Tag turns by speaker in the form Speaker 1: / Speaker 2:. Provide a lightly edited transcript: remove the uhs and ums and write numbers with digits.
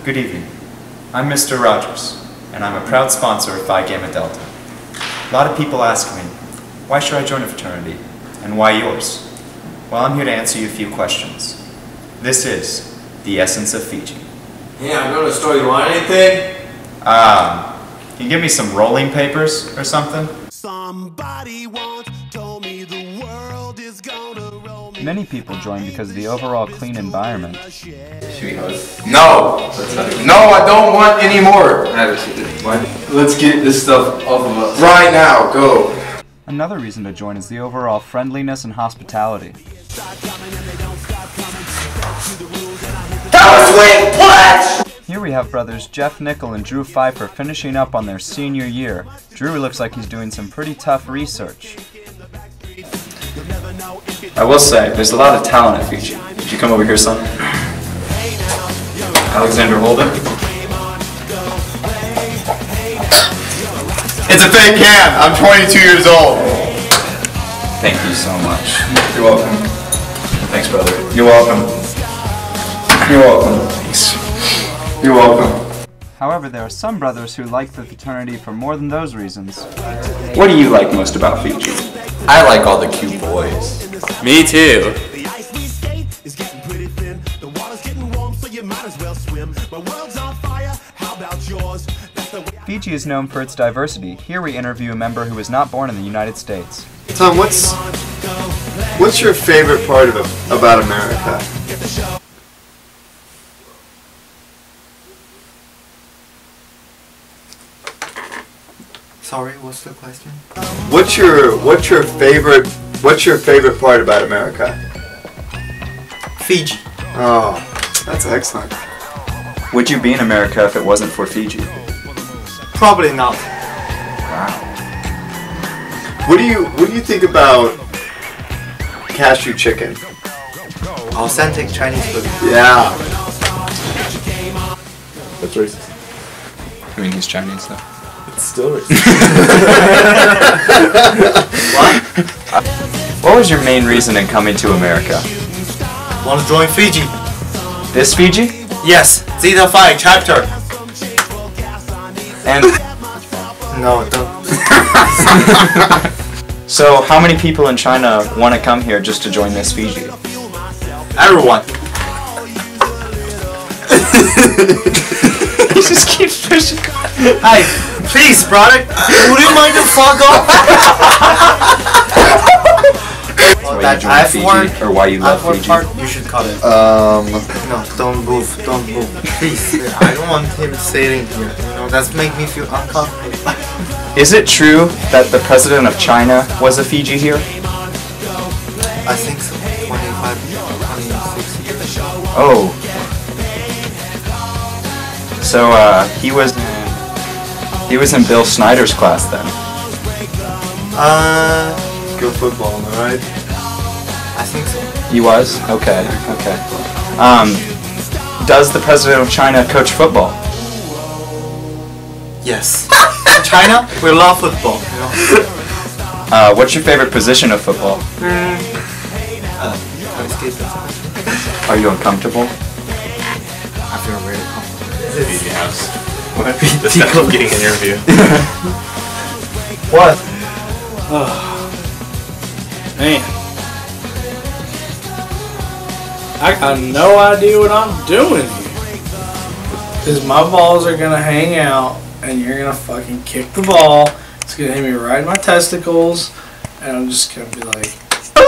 Speaker 1: Good evening. I'm Mr. Rogers, and I'm a proud sponsor of Phi Gamma Delta. A lot of people ask me, why should I join a fraternity, and why yours? Well, I'm here to answer you a few questions. This is the essence of Fiji.
Speaker 2: Yeah, I'm going to the store. You want anything?
Speaker 1: Can you give me some rolling papers or something?
Speaker 3: Somebody once told me the world is gonna roll me.
Speaker 4: Many people join because of the overall clean environment.
Speaker 2: Should we hug? No! No, I don't want any more. Let's get this stuff off of us. Right now, go!
Speaker 4: Another reason to join is the overall friendliness and hospitality. Here we have brothers Jeff Nickel and Drew Pfeiffer finishing up on their senior year. Drew looks like he's doing some pretty tough research.
Speaker 1: I will say, there's a lot of talent at Fiji. Did you come over here, son? Alexander Holden?
Speaker 2: It's a fake hand! I'm 22 years old!
Speaker 1: Thank you so much.
Speaker 2: You're welcome.
Speaker 1: Thanks, brother.
Speaker 2: You're welcome. You're welcome. Thanks. You're welcome.
Speaker 4: However, there are some brothers who like the fraternity for more than those reasons.
Speaker 1: What do you like most about Fiji?
Speaker 2: I like all the cute boys.
Speaker 5: Me too.
Speaker 3: The ice we skate is getting pretty thin. The water's getting warm, so you might as well swim. My world's on fire, how about yours? That's the way
Speaker 4: Fiji is known for its diversity. Here we interview a member who was not born in the United States.
Speaker 6: Tom, what's your favorite part about America?
Speaker 2: Sorry, what's the question?
Speaker 6: What's your favorite part about America?
Speaker 2: Fiji.
Speaker 6: Oh, that's excellent.
Speaker 1: Would you be in America if it wasn't for Fiji?
Speaker 2: Probably not.
Speaker 1: Wow.
Speaker 6: What do you think about cashew chicken?
Speaker 2: Authentic Chinese food.
Speaker 6: Yeah. That's racist.
Speaker 1: I mean, he's Chinese, though.
Speaker 6: It's still racist.
Speaker 1: What? What was your main reason in coming to America?
Speaker 2: Want to join Fiji?
Speaker 1: This Fiji?
Speaker 2: Yes, Zeta Phi chapter.
Speaker 1: And
Speaker 2: No, don't.
Speaker 1: so, how many people in China want to come here just to join this Fiji?
Speaker 2: Everyone.
Speaker 1: He just keeps pushing.
Speaker 2: Hey, please, brother. Would you mind to fuck off?
Speaker 1: Why you joined Fiji, or why you love Fiji?
Speaker 2: Part, you should cut it.
Speaker 6: Um,
Speaker 2: No, don't move, please. I don't want him sitting here. You know, that's make me feel uncomfortable.
Speaker 1: Is it true that the president of China was a Fiji here?
Speaker 2: I think so. 26 years.
Speaker 1: Oh. So he was in Bill Snyder's class then.
Speaker 6: good football, am I right?
Speaker 2: I think so.
Speaker 1: He was? Okay. Does the president of China coach football?
Speaker 2: Yes. In China, we love football. You know?
Speaker 1: What's your favorite position of football? Are you uncomfortable?
Speaker 2: I feel very comfortable.
Speaker 5: Fiji House. What? That's not getting an interview.
Speaker 1: What?
Speaker 7: Man. I got no idea what I'm doing here. Because my balls are going to hang out and you're going to fucking kick the ball. It's going to hit me right in my testicles and I'm just going to be like...